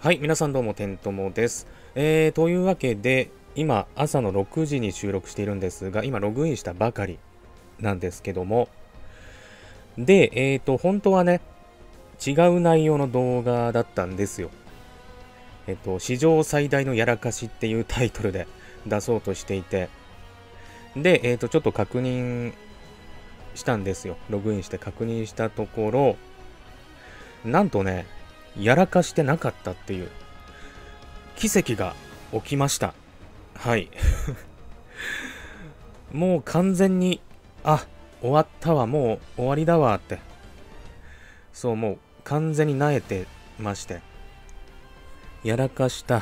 はい、皆さんどうも、てんともです。というわけで、今、朝の6時に収録しているんですが、今、ログインしたばかりなんですけども、で、本当はね、違う内容の動画だったんですよ。史上最大のやらかしっていうタイトルで出そうとしていて、で、ちょっと確認したんですよ。ログインして確認したところ、なんとね、やらかしてなかったっていう奇跡が起きました。はい。もう完全に、終わったわ、もう終わりだわって。そう、もう完全に萎えてまして。やらかした。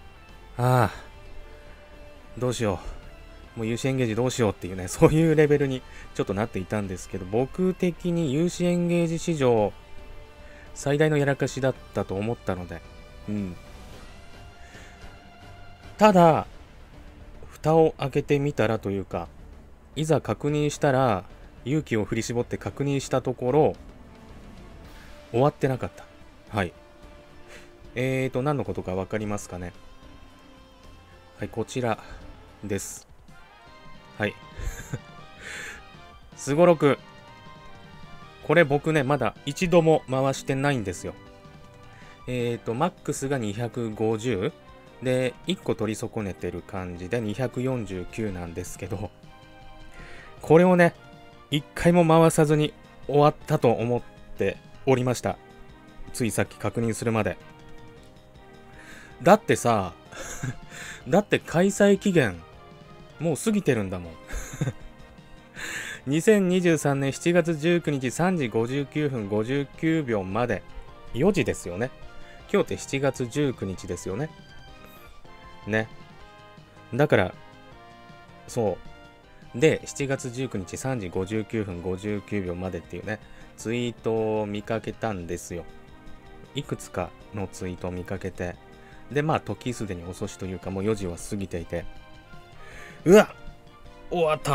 どうしよう。もう有志エンゲージどうしようっていうね、そういうレベルにちょっとなっていたんですけど、僕的に有志エンゲージ史上最大のやらかしだったと思ったので、ただ、蓋を開けてみたらというか、いざ確認したら、勇気を振り絞って確認したところ、終わってなかった。はい。何のことかわかりますかね。はい、こちらです。はい。すごろく。これ僕ね、まだ一度も回してないんですよ。マックスが250で、1個取り損ねてる感じで249なんですけど、これをね、一回も回さずに終わったと思っておりました。ついさっき確認するまで。だってさ、だって開催期限、もう過ぎてるんだもん。2023年7月19日3時59分59秒まで4時ですよね。今日って7月19日ですよね。ね。だから、そう。で、7月19日3時59分59秒までっていうね、ツイートを見かけたんですよ。いくつかのツイートを見かけて、で、時すでに遅しというか、もう4時は過ぎていて、うわ、終わった。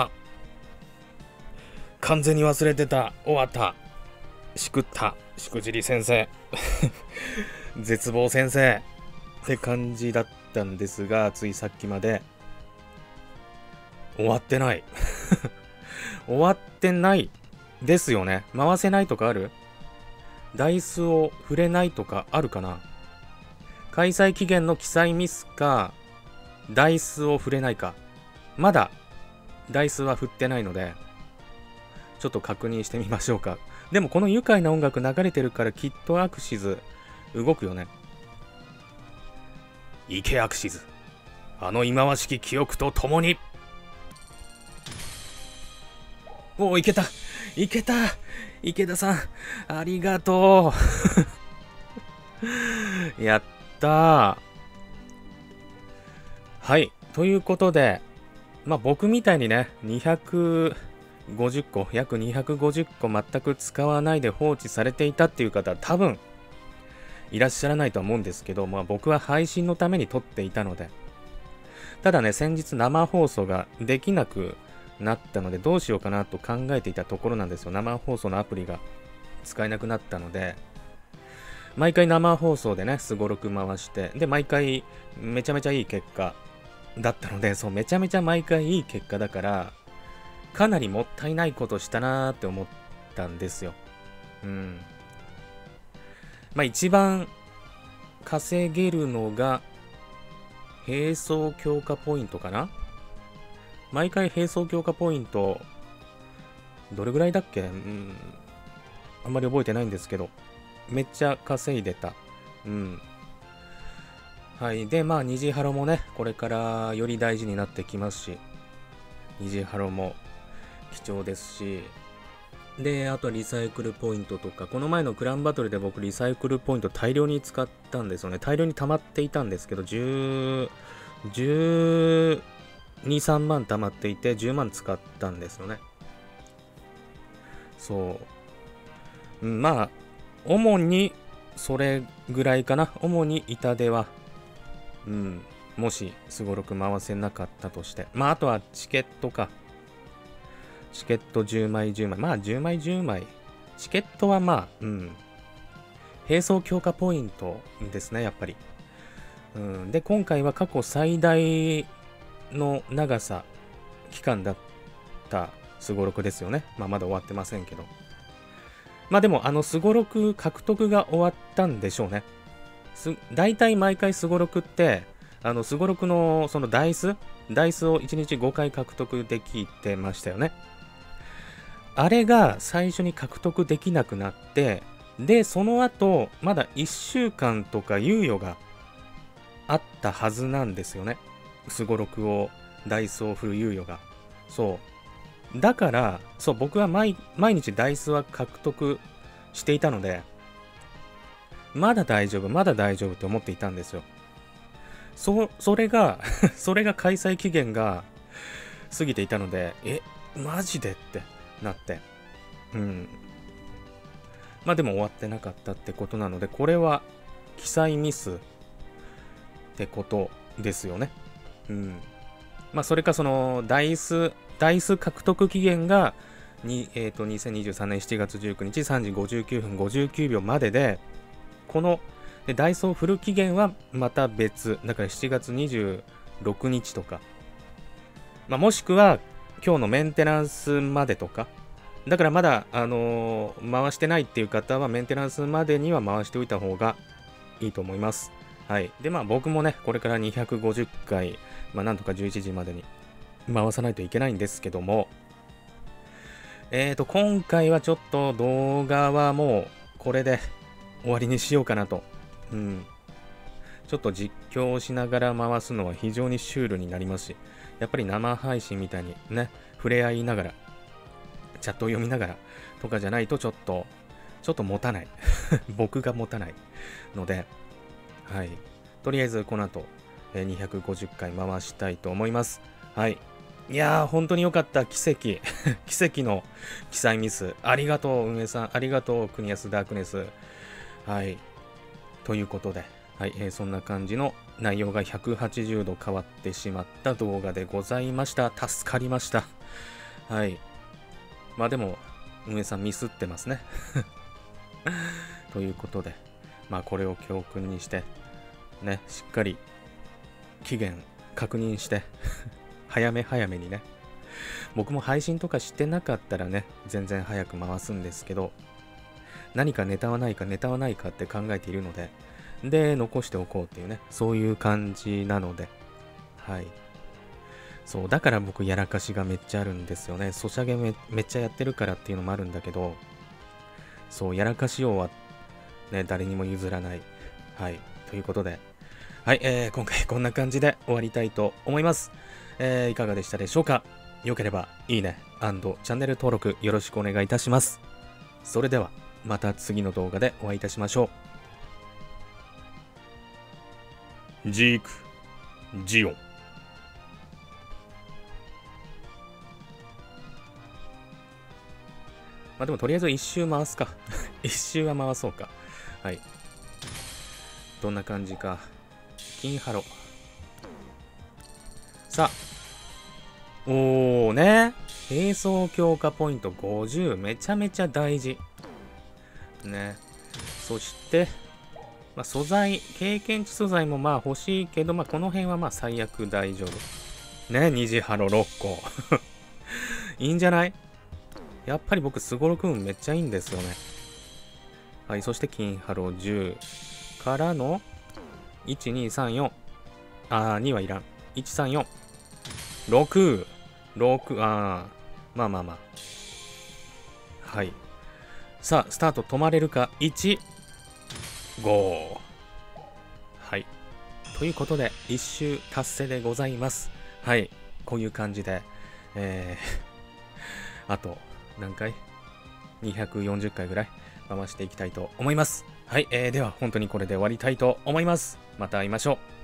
完全に忘れてた。終わった。しくった。しくじり先生。絶望先生。って感じだったんですが、ついさっきまで、終わってない。終わってないですよね。回せないとかある？ダイスを触れないとかあるかな？開催期限の記載ミスか、ダイスを触れないか。まだ、ダイスは振ってないので、ちょっと確認してみましょうか。でもこの愉快な音楽流れてるからきっとアクシズ動くよね。行けアクシズ。あの忌まわしき記憶とともに。おお、いけた。いけた。池田さん、ありがとう。やったー。はい。ということで、僕みたいにね、250個、約250個全く使わないで放置されていたっていう方、多分、いらっしゃらないとは思うんですけど、僕は配信のために撮っていたので、ただね、先日生放送ができなくなったので、どうしようかなと考えていたところなんですよ。生放送のアプリが使えなくなったので、毎回生放送でね、すごろく回して、で、毎回めちゃめちゃいい結果だったので、そう、めちゃめちゃ毎回いい結果だから、かなりもったいないことしたなーって思ったんですよ。一番稼げるのが、並走強化ポイントかな？毎回並走強化ポイント、どれぐらいだっけ？あんまり覚えてないんですけど、めっちゃ稼いでた。はい。で、虹ハロもね、これからより大事になってきますし、虹ハロも貴重ですし、で、あとはリサイクルポイントとか、この前のクランバトルで僕リサイクルポイント大量に使ったんですよね。大量に溜まっていたんですけど、12、3万溜まっていて、10万使ったんですよね。そう。主にそれぐらいかな。主に痛手は。もし、すごろく回せなかったとして。あとはチケットか。チケット10枚10枚。10枚10枚。チケットは並走強化ポイントですね、やっぱり。 で、今回は過去最大の長さ、期間だったすごろくですよね。まだ終わってませんけど。でも、すごろく獲得が終わったんでしょうね。大体毎回すごろくって、すごろくのそのダイスを1日5回獲得できてましたよね。あれが最初に獲得できなくなって、で、その後、まだ1週間とか猶予があったはずなんですよね。すごろくを、ダイスを振る猶予が。そう。だから、そう、僕は毎日ダイスは獲得していたので、まだ大丈夫って思っていたんですよ。それが開催期限が過ぎていたので、マジでってなって。でも終わってなかったってことなので、これは記載ミスってことですよね。それかそのダイス獲得期限が2023年7月19日3時59分59秒までで、このダイスを振る期限はまた別。だから7月26日とか。もしくは今日のメンテナンスまでとか。だからまだ、回してないっていう方はメンテナンスまでには回しておいた方がいいと思います。はい。で、僕もね、これから250回、なんとか11時までに回さないといけないんですけども、今回はちょっと動画はもうこれで終わりにしようかなと。ちょっと実況をしながら回すのは非常にシュールになりますし、やっぱり生配信みたいにね、触れ合いながら、チャットを読みながらとかじゃないとちょっと持たない。僕が持たないので、はい。とりあえずこの後、250回回したいと思います。はい。いやー、本当に良かった。奇跡。奇跡の記載ミス。ありがとう、運営さん。ありがとう、国安ダークネス。はい。ということで、はい、そんな感じの内容が180度変わってしまった動画でございました。助かりました。はい。でも、運営さんミスってますね。ということで、これを教訓にして、ね、しっかり期限確認して、早めにね。僕も配信とかしてなかったらね、全然早く回すんですけど、何かネタはないかって考えているので、で、残しておこうっていうね、そういう感じなので、はい。そう、だから僕やらかしがめっちゃあるんですよね。ソシャゲめっちゃやってるからっていうのもあるんだけど、そう、やらかしようはね、誰にも譲らない。はい。ということで、はい、今回こんな感じで終わりたいと思います。いかがでしたでしょうか？良ければいいね&チャンネル登録よろしくお願いいたします。それでは、また次の動画でお会いいたしましょう。ジーク、ジオン。でもとりあえず一周回すか。一周は回そうか。はい。どんな感じか。金ハロ。さあ。おーね。並走強化ポイント50。めちゃめちゃ大事。ね。そして、素材、経験値素材も欲しいけど、この辺は最悪大丈夫。ね、虹ハロ6個。いいんじゃない？やっぱり僕、すごろく運めっちゃいいんですよね。はい、そして金ハロ10からの、1、2、3、4。2はいらん。1、3、4。6。はい。さあ、スタート止まれるか。1、5。はい。ということで、1周達成でございます。はい。こういう感じで、あと、何回 ?240 回ぐらい回していきたいと思います。はい。では、本当にこれで終わりたいと思います。また会いましょう。